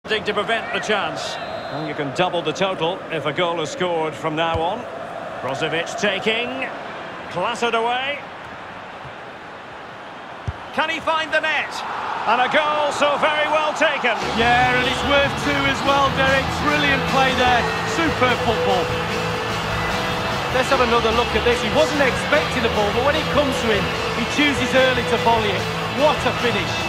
To prevent the chance. Well, you can double the total if a goal is scored from now on. Brozovic taking. Clattered away. Can he find the net? And a goal, so very well taken. Yeah, and it's worth two as well, Derek. Brilliant play there. Superb football. Let's have another look at this. He wasn't expecting the ball, but when it comes to him, he chooses early to volley it. What a finish.